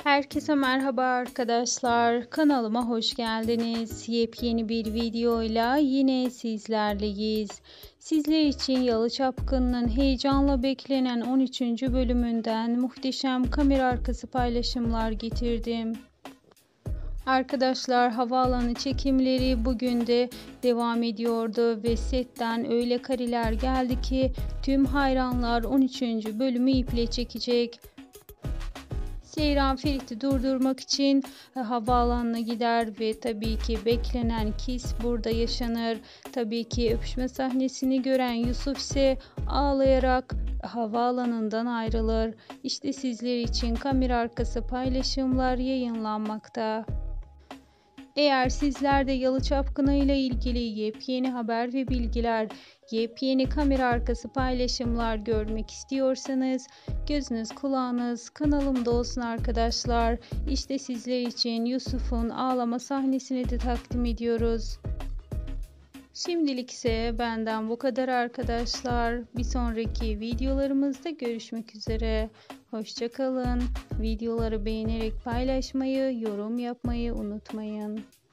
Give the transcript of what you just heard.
Herkese merhaba arkadaşlar. Kanalıma hoş geldiniz. Yepyeni bir videoyla yine sizlerleyiz. Sizler için Yalı Çapkını'nın heyecanla beklenen 13. bölümünden muhteşem kamera arkası paylaşımlar getirdim. Arkadaşlar, havaalanı çekimleri bugün de devam ediyordu ve setten öyle kareler geldi ki tüm hayranlar 13. bölümü iple çekecek. Seyran Ferit'i durdurmak için havaalanına gider ve tabii ki beklenen kiss burada yaşanır. Tabii ki öpüşme sahnesini gören Yusuf ise ağlayarak havaalanından ayrılır. İşte sizler için kamera arkası paylaşımlar yayınlanmakta. Eğer sizler de Yalı Çapkını ile ilgili yepyeni haber ve bilgiler, yepyeni kamera arkası paylaşımlar görmek istiyorsanız gözünüz kulağınız kanalımda olsun arkadaşlar. İşte sizler için Yusuf'un ağlama sahnesini de takdim ediyoruz. Şimdilik ise benden bu kadar arkadaşlar. Bir sonraki videolarımızda görüşmek üzere. Hoşça kalın. Videoları beğenerek paylaşmayı, yorum yapmayı unutmayın.